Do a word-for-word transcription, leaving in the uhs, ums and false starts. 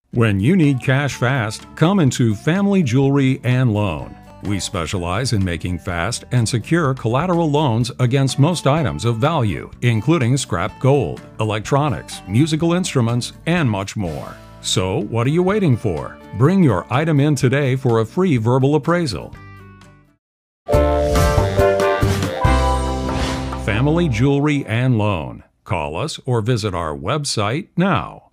When you need cash fast, come into Family Jewelry and Loan. We specialize in making fast and secure collateral loans against most items of value, including scrap gold, electronics, musical instruments, and much more. So, what are you waiting for? Bring your item in today for a free verbal appraisal. Family Jewelry and Loan. Call us or visit our website now.